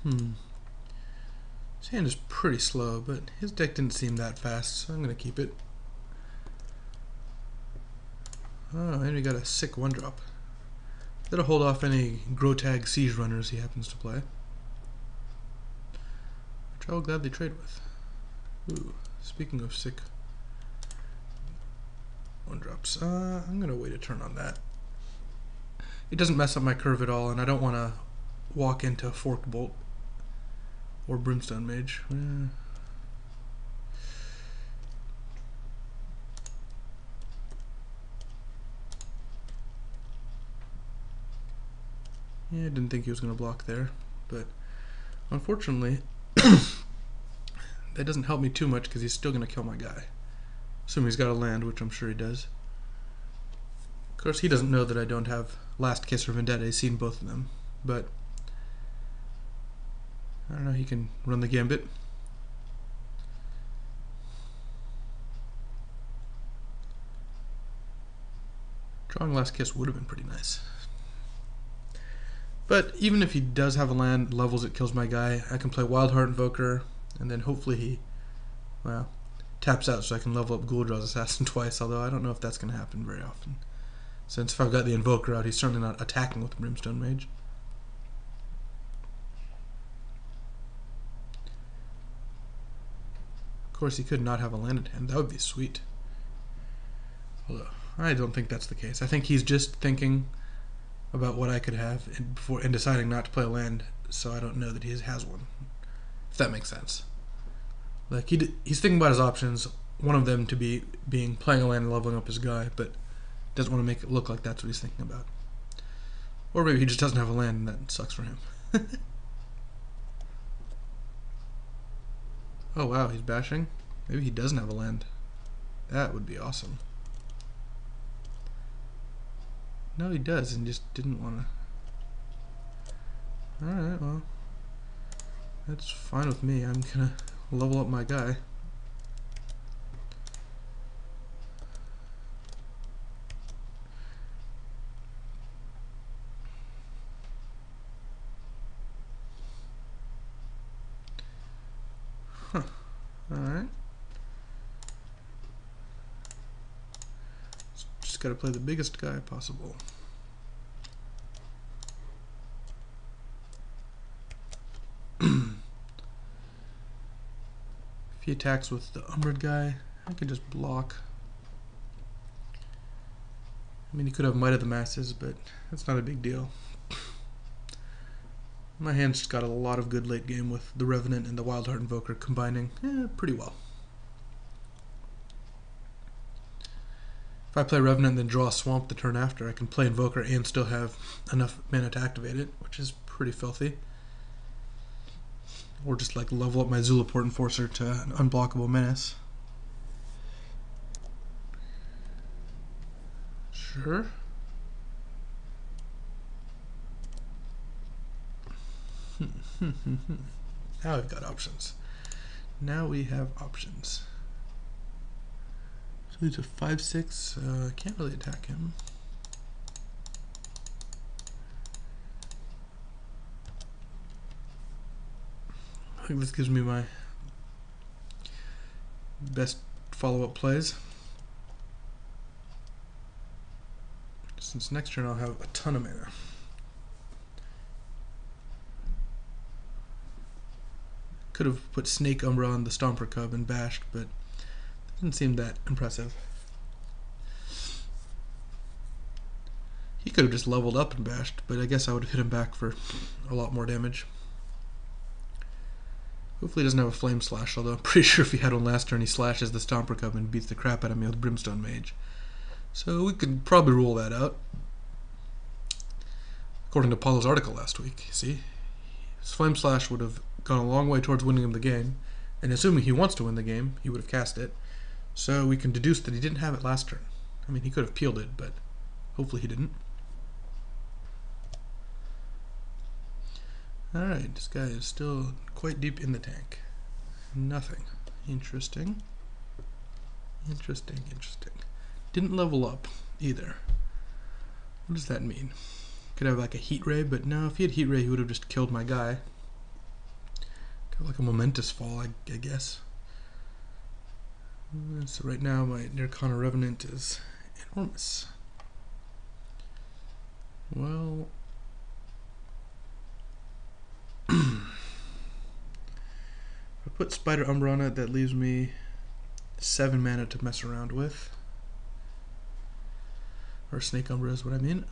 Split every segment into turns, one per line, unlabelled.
His hand is pretty slow, but his deck didn't seem that fast, so I'm going to keep it. Oh, and we got a sick 1-drop. That'll hold off any Grotag Siege runners he happens to play, which I will gladly trade with. Ooh, speaking of sick 1-drops, I'm going to wait a turn on that. It doesn't mess up my curve at all, and I don't want to walk into Forked Bolt or Brimstone Mage. Yeah, I didn't think he was going to block there, but unfortunately, that doesn't help me too much because he's still going to kill my guy. Assuming he's got a land, which I'm sure he does. Of course, he doesn't know that I don't have Last Kiss or Vendetta. He's seen both of them, but I don't know, he can run the gambit. Drawing Last Kiss would have been pretty nice. But even if he does have a land, levels it, kills my guy, I can play Wildheart Invoker, and then hopefully he, well, taps out so I can level up Ghoul-Draw's Assassin twice, although I don't know if that's going to happen very often. Since if I've got the Invoker out, he's certainly not attacking with Brimstone Mage. Of course, he could not have a land in hand. That would be sweet. Although, I don't think that's the case. I think he's just thinking about what I could have and deciding not to play a land, so I don't know that he has one. If that makes sense. Like, he's thinking about his options, one of them to be playing a land and leveling up his guy, but doesn't want to make it look like that's what he's thinking about. Or maybe he just doesn't have a land and that sucks for him. Oh wow, he's bashing? Maybe he doesn't have a land. That would be awesome. No, he does, and just didn't want to. Alright, well, that's fine with me. I'm gonna level up my guy. Huh. Alright. Just gotta play the biggest guy possible. If he attacks with the Umbred guy, I can just block. I mean, he could have Might of the Masses, but that's not a big deal. My hand's just got a lot of good late game with the Revenant and the Wildheart Invoker combining pretty well. If I play Revenant and then draw a Swamp the turn after, I can play Invoker and still have enough mana to activate it, which is pretty filthy. Or just like level up my Zulaport Enforcer to an unblockable menace. Sure. Now we've got options. Now we have options. So he's a 5/6. Can't really attack him. I think this gives me my best follow-up plays. Since next turn I'll have a ton of mana. Could have put Snake Umbra on the Stomper Cub and bashed, but it didn't seem that impressive. He could have just leveled up and bashed, but I guess I would have hit him back for a lot more damage. Hopefully he doesn't have a Flame Slash, although I'm pretty sure if he had one last turn he slashes the Stomper Cub and beats the crap out of me with Brimstone Mage. So we could probably rule that out. According to Paulo's article last week, see? His Flame Slash would have gone a long way towards winning him the game, and assuming he wants to win the game, he would have cast it. So we can deduce that he didn't have it last turn. I mean, he could have peeled it, but hopefully he didn't. Alright, this guy is still quite deep in the tank. Nothing. Interesting. Interesting, interesting. Didn't level up, either. What does that mean? Could have like a Heat Ray, but no, if he had Heat Ray, he would have just killed my guy. Like a momentous fall, I guess. So right now my Nirkana Revenant is enormous. Well, if I put Spider Umbra on it, that leaves me 7 mana to mess around with. Or Snake Umbra is what I mean.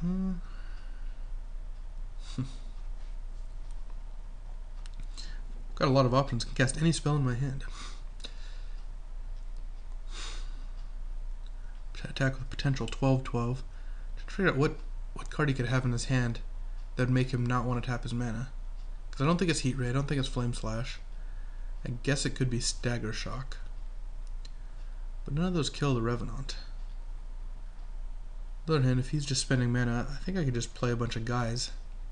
Got a lot of options. Can cast any spell in my hand. Attack with potential 12/12. To figure out what card he could have in his hand that would make him not want to tap his mana. Because I don't think it's Heat Ray, I don't think it's Flame Slash. I guess it could be Stagger Shock. But none of those kill the Revenant. On the other hand, if he's just spending mana, I think I could just play a bunch of guys.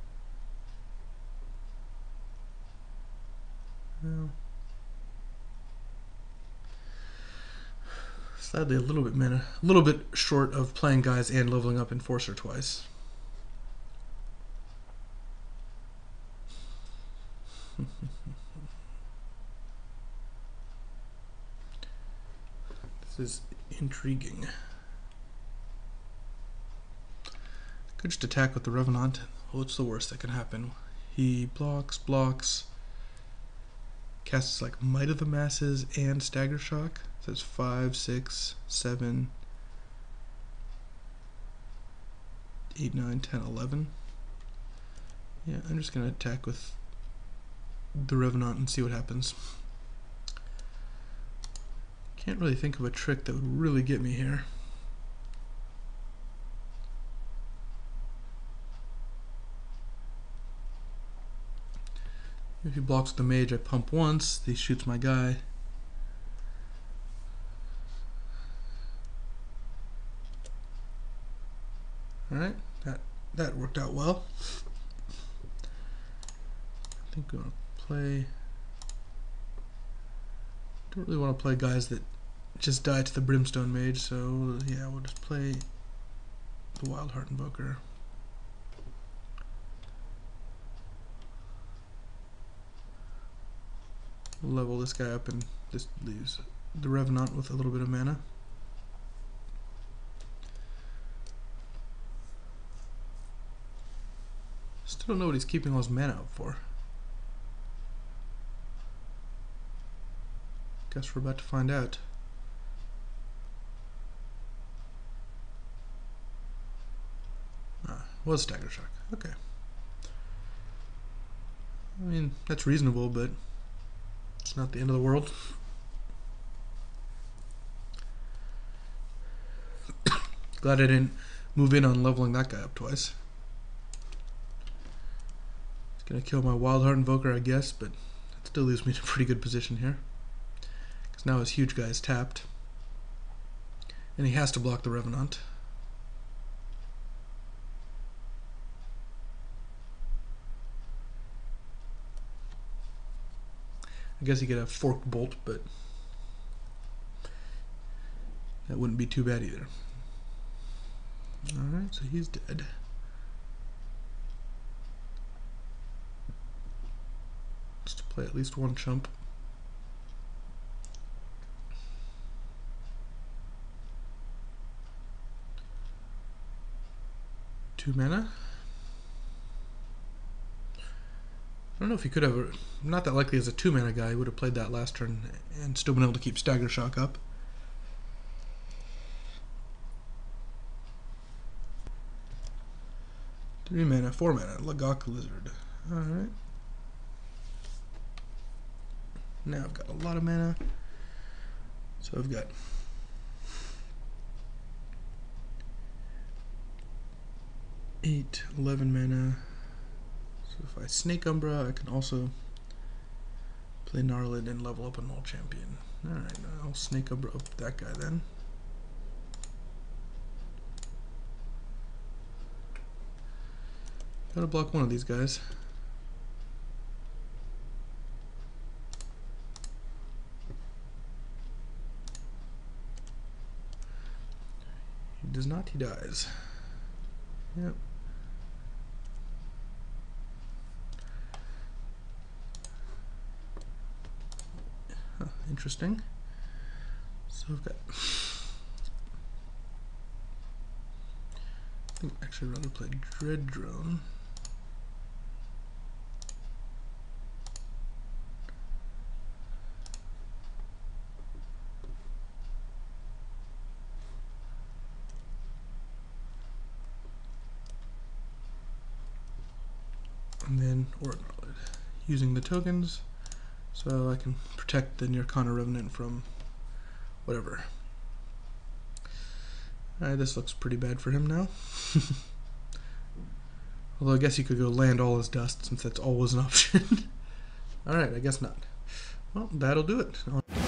Well, sadly, a little bit short of playing guys and leveling up Enforcer twice. This is intriguing. Could just attack with the Revenant. What's the worst that can happen? He blocks, casts like Might of the Masses and Stagger Shock. So it's 5, 6, 7, 8, 9, 10, 11. Yeah, I'm just going to attack with the Revenant and see what happens. Can't really think of a trick that would really get me here. If he blocks the mage, I pump once, he shoots my guy. Alright, that worked out well. I think we're going to play... Don't really want to play guys that just die to the Brimstone Mage, so yeah, we'll just play the Wild Heart Invoker. Level this guy up and just leaves the Revenant with a little bit of mana. Still don't know what he's keeping all his mana up for. Guess we're about to find out. Was Stagger Shock. Okay. I mean, that's reasonable, but it's not the end of the world. Glad I didn't move in on leveling that guy up twice. It's gonna kill my Wild Heart Invoker, I guess, but it still leaves me in a pretty good position here. Because now his huge guy is tapped. And he has to block the Revenant. I guess he could have Forked Bolt, but that wouldn't be too bad either. Alright, so he's dead. Just to play at least one chump. Two mana. I don't know if he could have, not that likely as a 2 mana guy, he would have played that last turn and still been able to keep Stagger Shock up. Three mana, 4 mana, Lagok Lizard. Alright. Now I've got a lot of mana. So I've got 8, 11 mana. So if I Snake Umbra, I can also play Gnarlid and level up a Null Champion. Alright, I'll Snake Umbra up that guy then. Gotta block one of these guys. He does not, he dies. Yep. Interesting. So I've got... I think actually I'd rather play Dread Drone. And then Oracle using the tokens so I can protect the Nirkana Revenant from whatever. Alright, this looks pretty bad for him now. Although I guess he could go land all his dust since that's always an option. Alright, I guess not. Well, that'll do it.